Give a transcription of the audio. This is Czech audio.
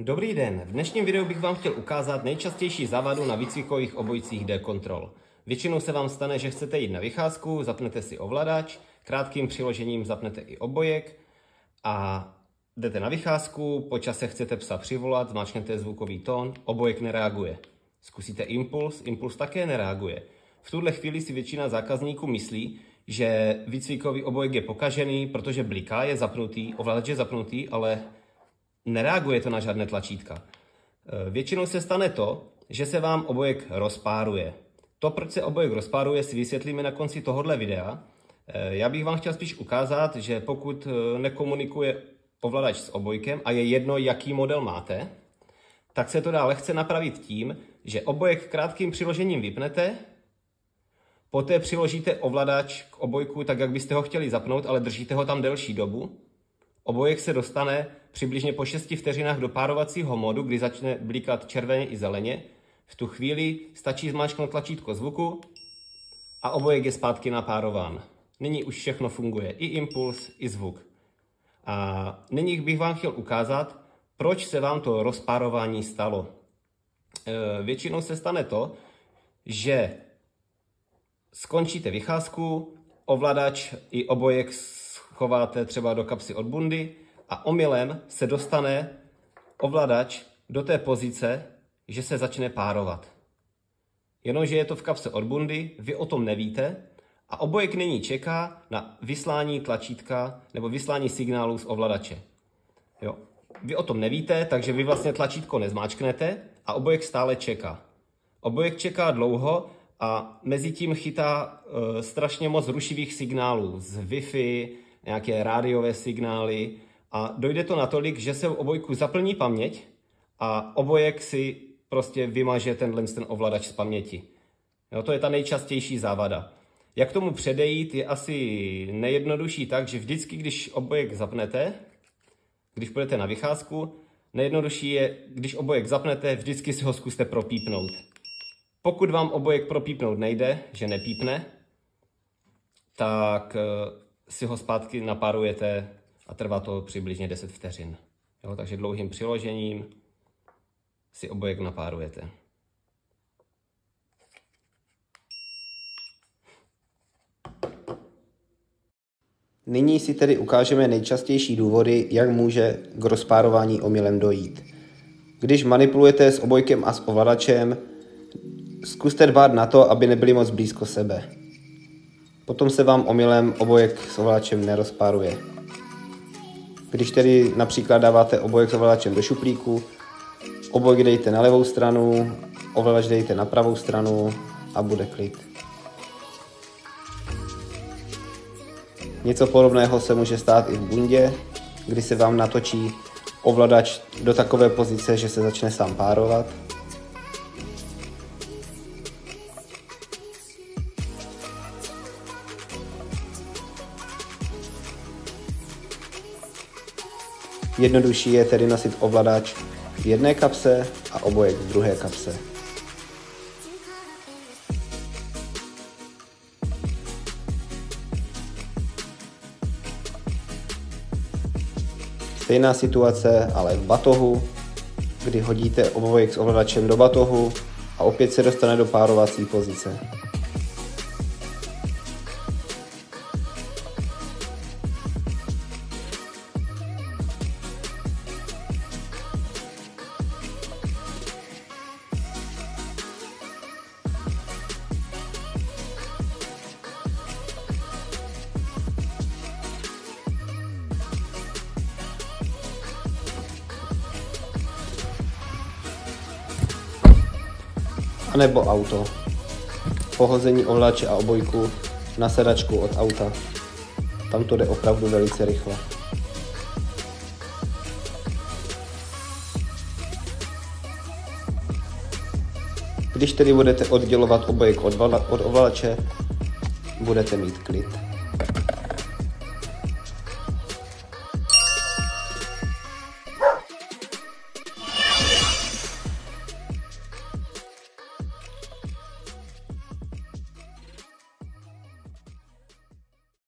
Dobrý den, v dnešním videu bych vám chtěl ukázat nejčastější závadu na výcvikových obojcích D-Control. Většinou se vám stane, že chcete jít na vycházku, zapnete si ovladač, krátkým přiložením zapnete i obojek a jdete na vycházku, po čase chcete psa přivolat, zmáčknete zvukový tón, obojek nereaguje. Zkusíte impuls také nereaguje. V tuhle chvíli si většina zákazníků myslí, že výcvikový obojek je pokažený, protože bliká, je zapnutý, ovladač je zapnutý, ale nereaguje to na žádné tlačítka. Většinou se stane to, že se vám obojek rozpáruje. To, proč se obojek rozpáruje, si vysvětlíme na konci tohohle videa. Já bych vám chtěl spíš ukázat, že pokud nekomunikuje ovladač s obojkem a je jedno, jaký model máte, tak se to dá lehce napravit tím, že obojek krátkým přiložením vypnete, poté přiložíte ovladač k obojku tak, jak byste ho chtěli zapnout, ale držíte ho tam delší dobu. Obojek se dostane přibližně po 6 vteřinách do párovacího modu, kdy začne blikat červeně i zeleně. V tu chvíli stačí zmáčknout tlačítko zvuku a obojek je zpátky napárován. Nyní už všechno funguje, i impuls, i zvuk. A nyní bych vám chtěl ukázat, proč se vám to rozpárování stalo. Většinou se stane to, že skončíte vycházku, ovladač i obojek schováte třeba do kapsy od bundy a omylem se dostane ovladač do té pozice, že se začne párovat. Jenomže je to v kapse od bundy, vy o tom nevíte a obojek nyní čeká na vyslání tlačítka nebo vyslání signálu z ovladače. Jo. Vy o tom nevíte, takže vy vlastně tlačítko nezmáčknete a obojek stále čeká. Obojek čeká dlouho a mezi tím chytá strašně moc rušivých signálů z Wi-Fi, nějaké rádiové signály a dojde to natolik, že se v obojku zaplní paměť a obojek si prostě vymaže ten ovladač z paměti. Jo, to je ta nejčastější závada. Jak tomu předejít, je asi nejjednodušší tak, že vždycky, když obojek zapnete, když půjdete na vycházku, nejjednodušší je, když obojek zapnete, vždycky si ho zkuste propípnout. Pokud vám obojek propípnout nejde, že nepípne, tak si ho zpátky napárujete a trvá to přibližně 10 vteřin. Jo, takže dlouhým přiložením si obojek napárujete. Nyní si tedy ukážeme nejčastější důvody, jak může k rozpárování omylem dojít. Když manipulujete s obojkem a s ovladačem, zkuste dbát na to, aby nebyli moc blízko sebe. Potom se vám omylem obojek s ovladačem nerozpáruje. Když tedy například dáváte obojek s ovladačem do šuplíku, obojek dejte na levou stranu, ovladač dejte na pravou stranu a bude klid. Něco podobného se může stát i v bundě, kdy se vám natočí ovladač do takové pozice, že se začne sám párovat. Jednodušší je tedy nosit ovladač v jedné kapse a obojek v druhé kapse. Stejná situace, ale v batohu, kdy hodíte obojek s ovladačem do batohu a opět se dostane do párovací pozice. A nebo auto. Pohození ovladače a obojku na sedačku od auta. Tam to jde opravdu velice rychle. Když tedy budete oddělovat obojek od ovladače, budete mít klid.